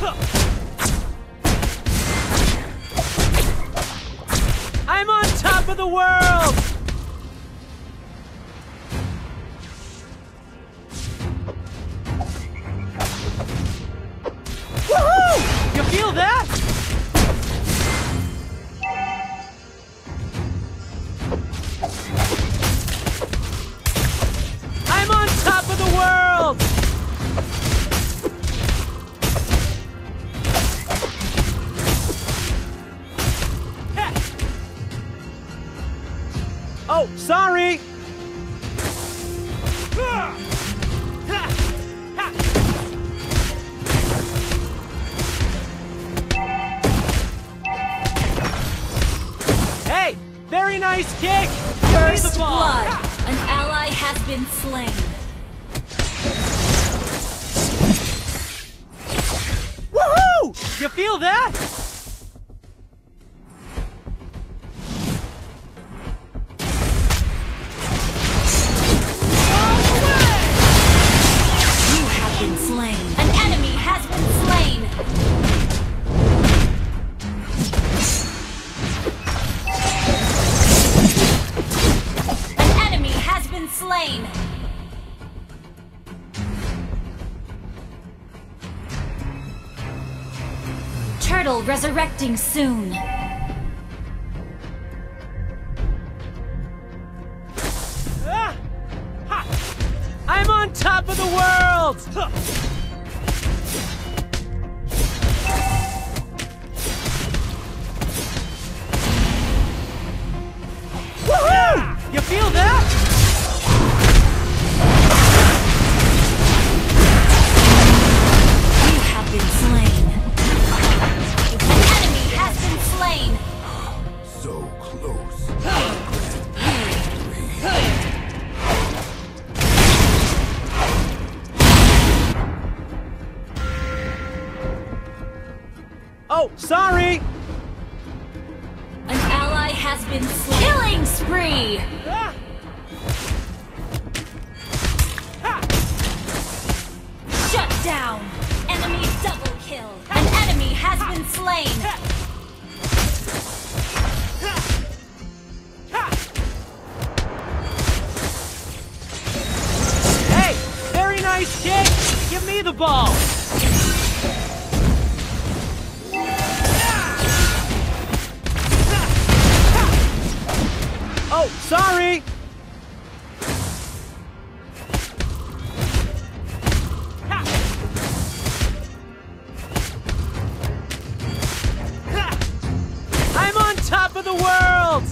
I'm on top of the world! Woohoo! You feel that? I'm on top of the world! Oh, sorry! Hey! Very nice kick! First blood! An ally has been slain. Woohoo! You feel that? An enemy has been slain! An enemy has been slain! Turtle resurrecting soon! I'm on top of the world! Woohoo! You feel that? You have been slain. An enemy has been slain. So close. Oh, sorry! An ally has been slain. Killing spree! Shut down! Enemy double kill! An enemy has been slain! Hey! Very nice kick! Give me the ball! Oh, sorry! I'm on top of the world!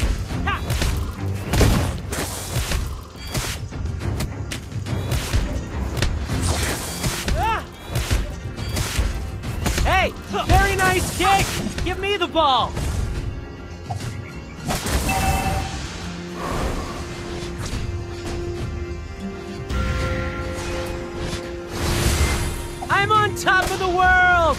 Hey! Very nice kick! Give me the ball! I'm on top of the world!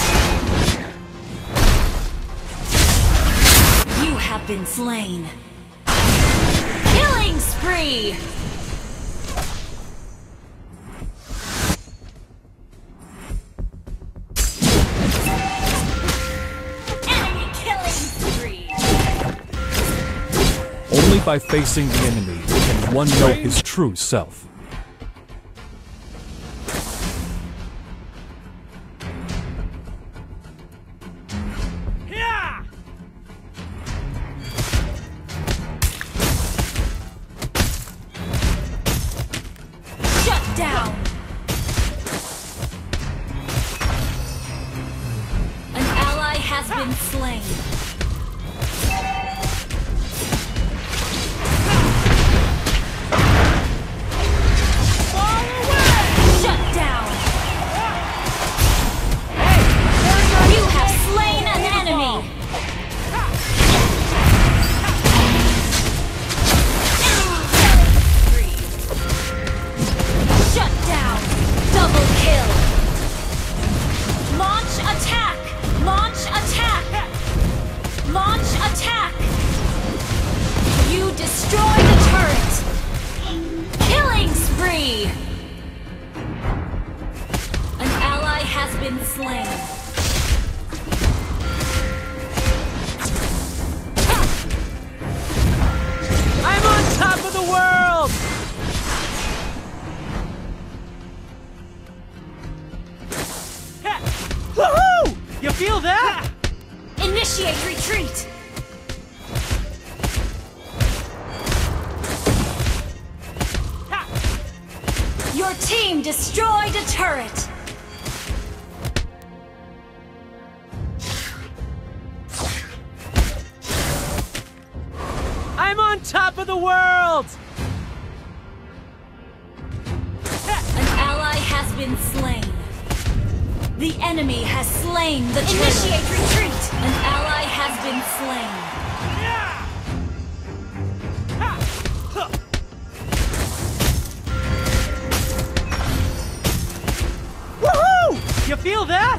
You have been slain. Killing spree! Enemy killing spree! Only by facing the enemy can one know his true self. Shut down! An ally has been slain. Shut down! You have slain an enemy! Shut down! Double kill! Launch attack! Launch attack! been slain. I'm on top of the world! Woohoo! You feel that? Initiate retreat! Your team destroyed a turret! I'm on top of the world! An ally has been slain. The enemy has slain the turret. Initiate retreat! An ally has been slain. Woohoo! You feel that?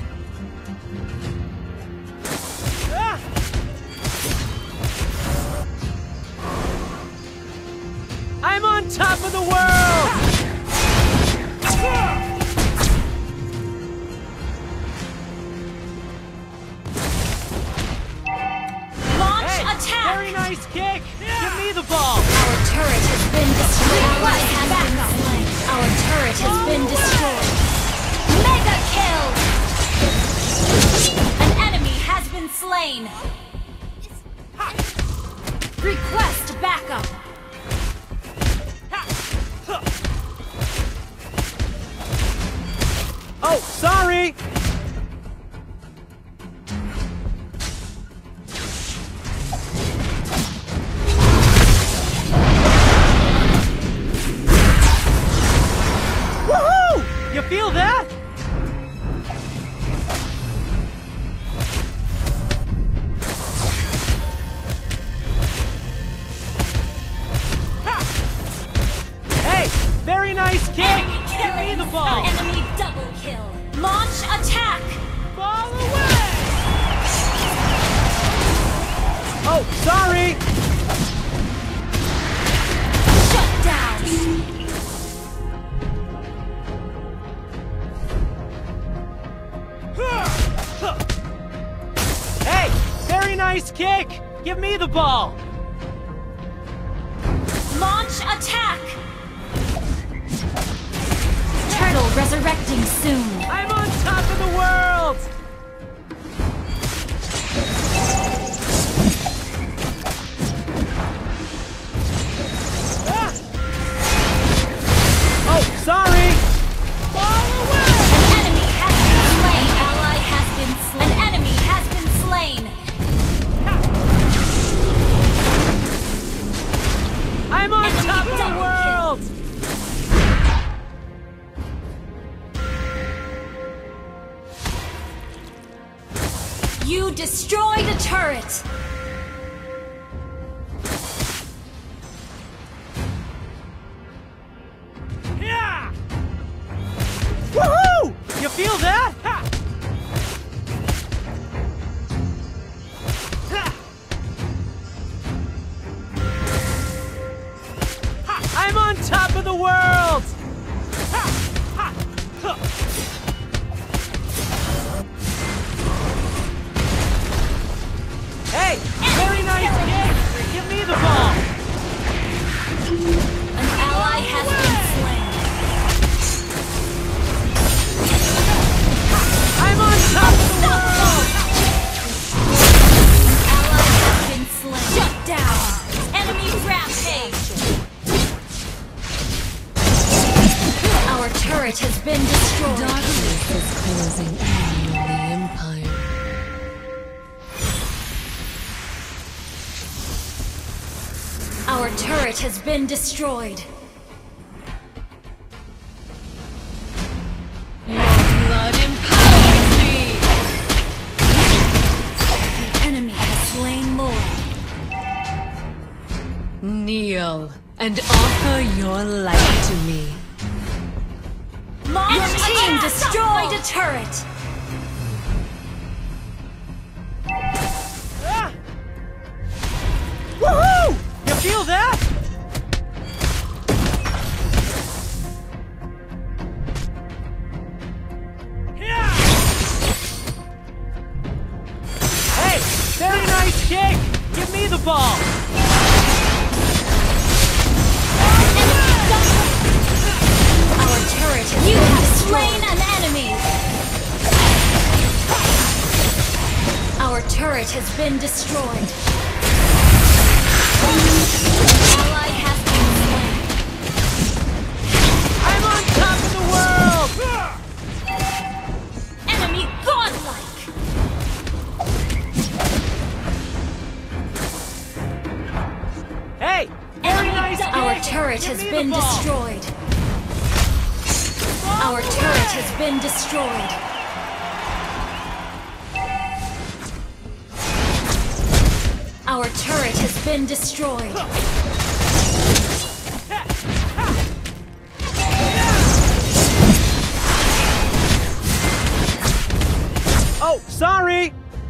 I'm on top of the world! Launch Hey, attack! very nice kick! Give me the ball! Our turret has been destroyed. Ally has been slain. Our turret has been destroyed. Mega kill! An enemy has been slain. Request backup. Oh, sorry! Woohoo! You feel that? Hey, very nice kick! Enemy Give me killing. the ball! Enemy double kill. Launch attack. Ball away! Oh, sorry! Shut down. Hey, very nice kick! Give me the ball! Launch attack. Turtle resurrecting soon. I'm on top of the world! Ah! Oh, sorry! Ball away! An enemy has been slain. Ally has been slain. An enemy has been slain. I'm on Enemy top of the double world! You destroyed a turret. Yeah! Woohoo! You feel that? Ha! Ha! Ha! I'm on top of the world! Ha! Ha! Huh! Hey, very nice kick! Give me the ball! An ally has been slain. I'm on top of the world! An ally has been slain. Shut down. Enemy rampage. Our turret has been destroyed. Darkness is closing in on the Empire. Our turret has been destroyed. Your blood empowers me! The enemy has slain Lord. Kneel and offer your life to me. Your team destroyed a turret. Ah! Woohoo! You feel that? Yeah! turret has been destroyed. An ally has been slain. I'm on top of the world! Enemy godlike. Hey! Very nice Our kick. turret Give has me the been ball. destroyed. Our turret has been destroyed. Our turret has been destroyed. Oh, sorry!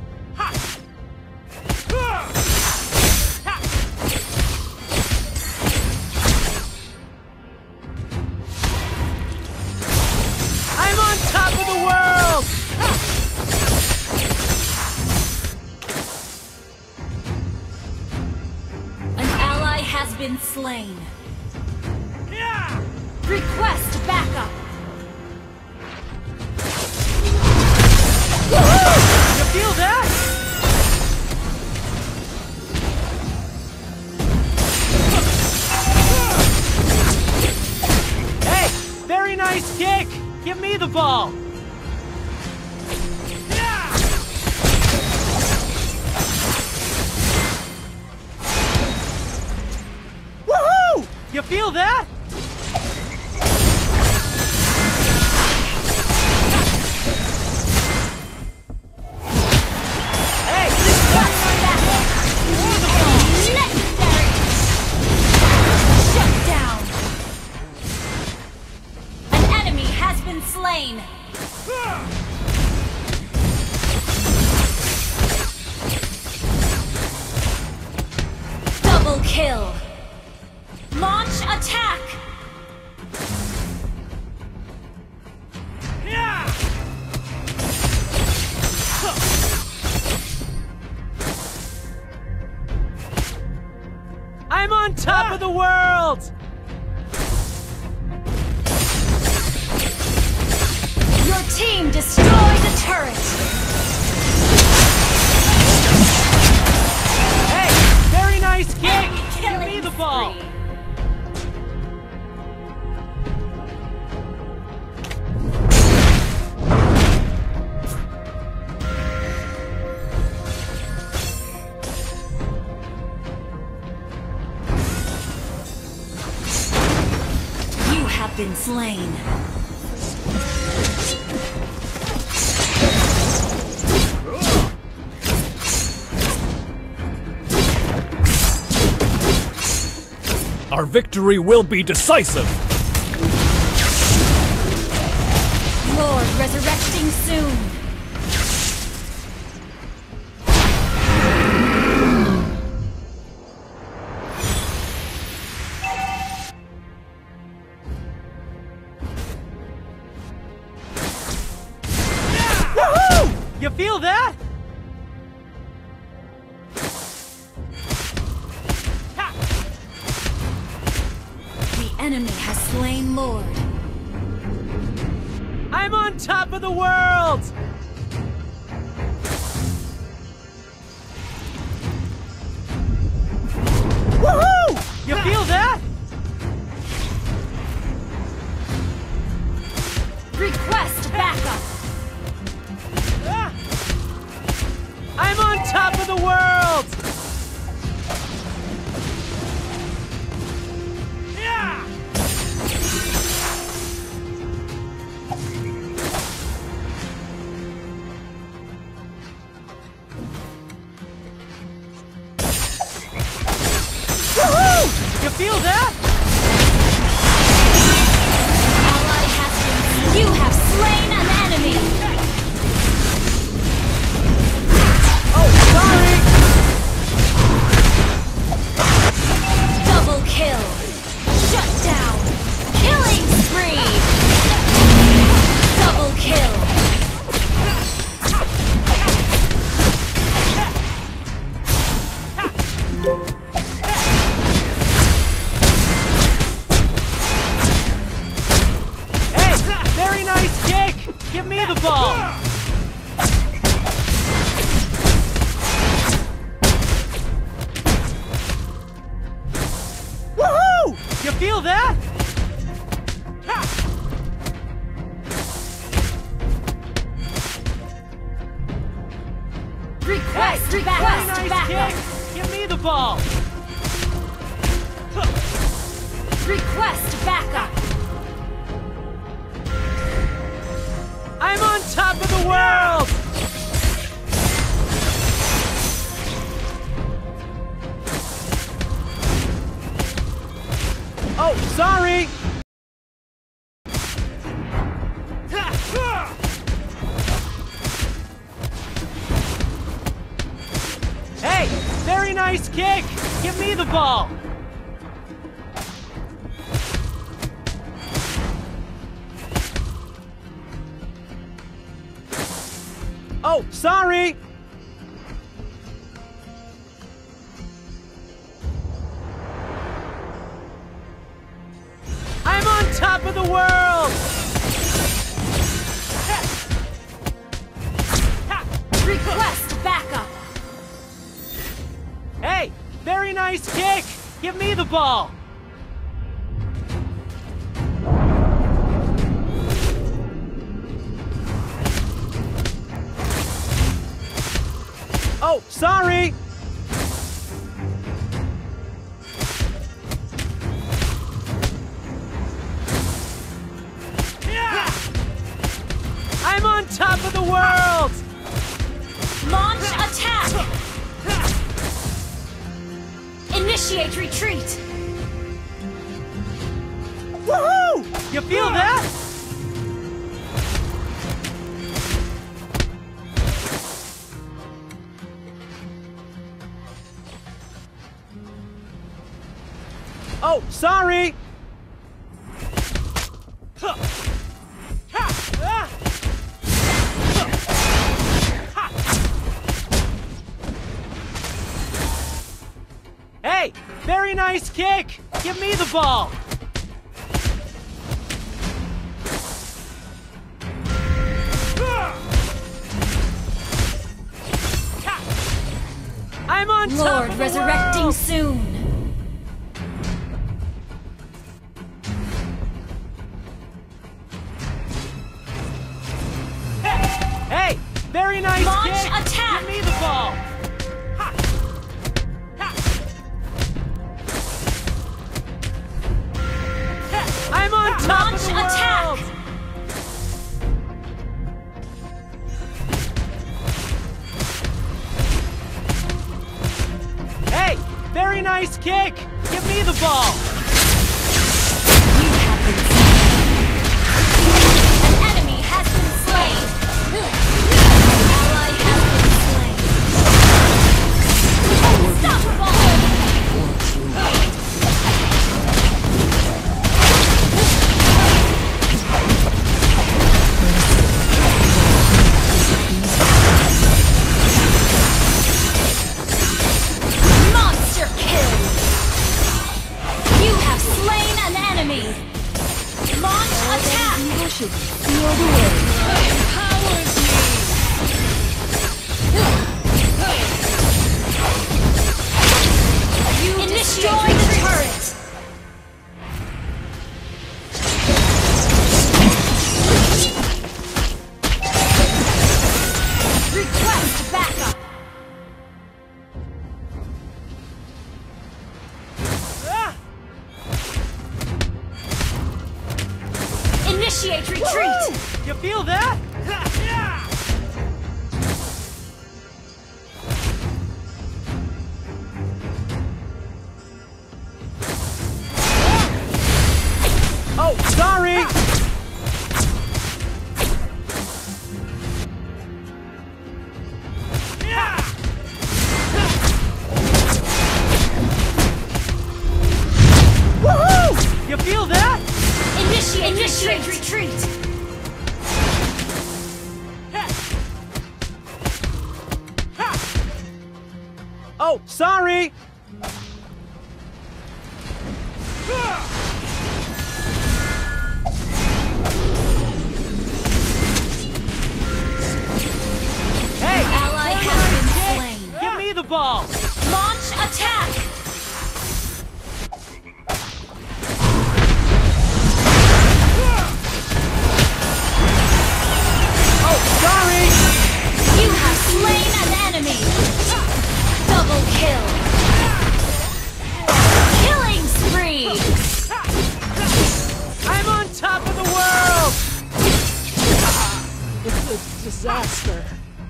I'm on top of the world! An ally has been slain. Request backup. You feel that? Hey! Very nice kick! Give me the ball! Woohoo! You feel that? Hey! Request backup. Legendary. Shut down. An enemy has been slain. Double kill. Launch attack. I'm on top of the world! Your team destroyed the turret. Hey! Very nice kick! Enemy Give killing me the ball! spree. You have been slain. Our victory will be decisive! Lord resurrecting soon. Woohoo! You feel that? The enemy has slain Lord. I'm on top of the world! Woohoo! You feel that? Request backup. I'm on top of the world! Woohoo! You feel that? Ally has been. You have slain an enemy. Oh, sorry! Double kill. Shut down. Killing spree. Double kill. Hey! Very nice kick! Give me the ball! Request Nice backup. kick! Give me the ball! Request backup. I'm on top of the world! Oh, sorry! Hey, very nice kick! Give me the ball! Oh, sorry! I'm on top of the world! Request backup. Hey, very nice kick! Give me the ball! Oh, sorry! I'm on top of the world! Launch attack. Initiate retreat. Woohoo! You feel that? Oh, sorry! Hey, very nice kick! Give me the ball! I'm on top Lord of the resurrecting world. soon. Hey, very nice Launch kick! attack. Give me the ball! I'm on top Launch of the attack. world! Hey, very nice kick! Give me the ball! An enemy has been slain. An ally has been slain. Unstoppable. Monster kill. You have slain an enemy. Launch attack. You destroy the turret. Request backup. Ah! Initiate retreat. You feel that? Oh, sorry! Woohoo! You feel that? Initiate retreat. Oh, sorry! Hey! Ally has been slain. Give me the ball! Launch attack. Oh, sorry! You have slain an enemy. a disaster.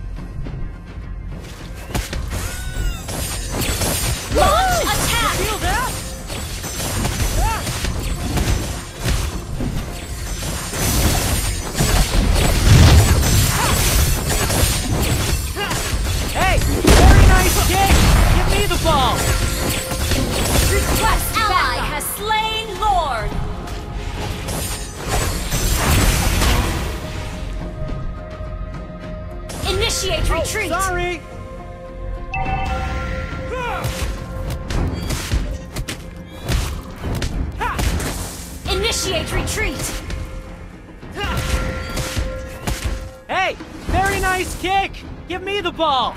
Launch attack! Feel that? Hey, very nice kick! Give me the ball! Request ally has slain Lord! Initiate retreat! Sorry! Initiate retreat! Hey, very nice kick! Give me the ball!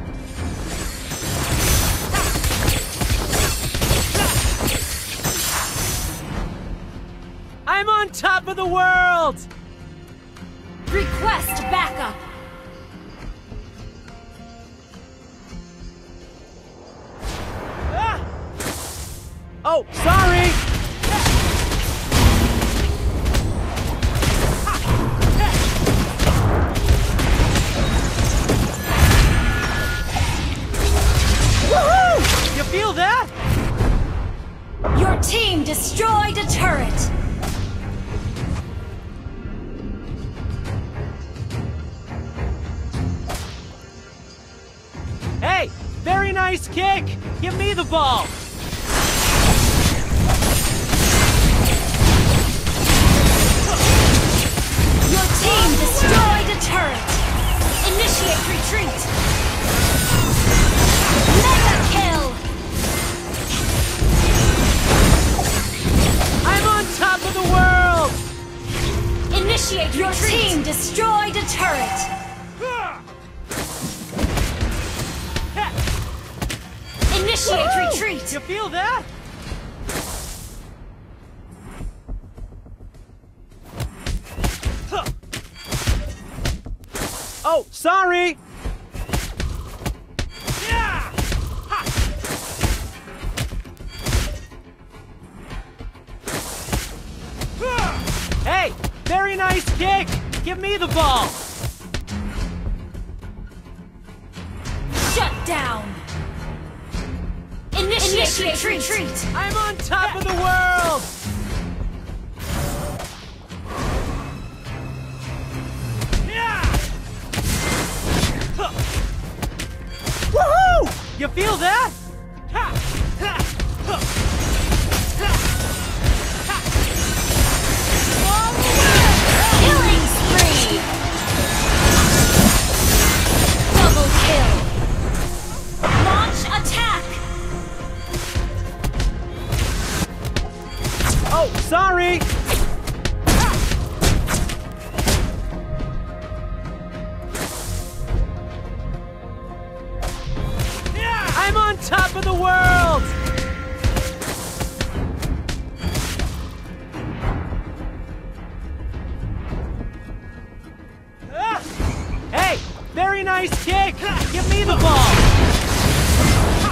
I'm on top of the world! Request backup! Ah! Oh, sorry! Woohoo! You feel that? Your team destroyed a turret! Hey, very nice kick! Give me the ball! Your team destroyed a turret! Initiate retreat! Mega kill! I'm on top of the world! Initiate retreat! Your team destroyed a turret! Initiate retreat! You feel that? Huh. Oh, sorry! Yeah! Ha! Hey, very nice kick! Give me the ball! Shut down! Initiate retreat! I'm on top of the world! Yeah! Huh. Woohoo! You feel that? Ha! Ha! Huh. Ha! Ha! Killing spree! Double kill! Launch attack! Oh, sorry! I'm on top of the world! Hey, very nice kick! Give me the ball!